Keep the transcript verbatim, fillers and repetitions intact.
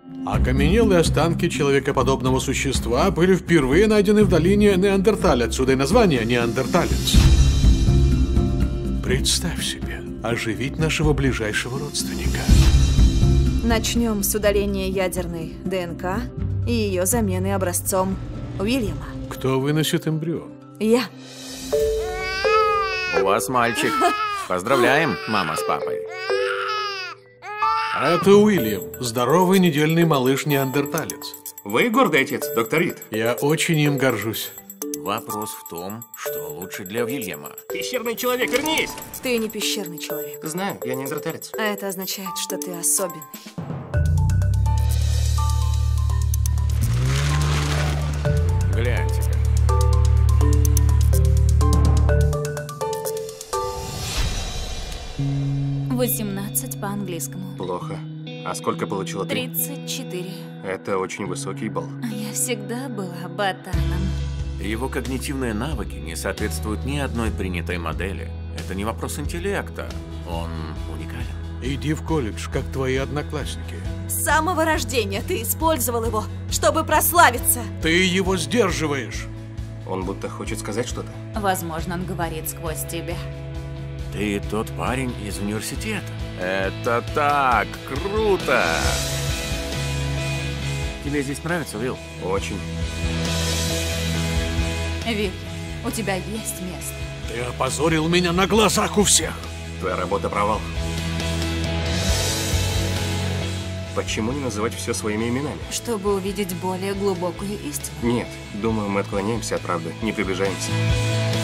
Окаменелые останки человекоподобного существа были впервые найдены в долине Неандерталь, отсюда и название Неандерталец. Представь себе, оживить нашего ближайшего родственника. Начнем с удаления ядерной ДНК и ее замены образцом Уильяма. Кто выносит эмбрион? Я. У вас мальчик. Поздравляем, мама с папой. Это Уильям, здоровый недельный малыш-неандерталец. Вы гордый отец, доктор Рид. Я очень им горжусь. Вопрос в том, что лучше для Уильяма. Пещерный человек, вернись! Ты не пещерный человек. Знаю, я неандерталец. А это означает, что ты особенный. Гляньте-ка. восемнадцать по английскому. Плохо. А сколько получила ты? тридцать четыре. Это очень высокий балл. Я всегда была ботаном. Его когнитивные навыки не соответствуют ни одной принятой модели. Это не вопрос интеллекта. Он уникален. Иди в колледж, как твои одноклассники. С самого рождения ты использовал его, чтобы прославиться. Ты его сдерживаешь. Он будто хочет сказать что-то. Возможно, он говорит сквозь тебя. Ты тот парень из университета. Это так круто! Тебе здесь нравится, Уилл? Очень. Вилл, у тебя есть место. Ты опозорил меня на глазах у всех. Твоя работа провал. Почему не называть все своими именами? Чтобы увидеть более глубокую истину. Нет, думаю, мы отклоняемся от правды, не приближаемся.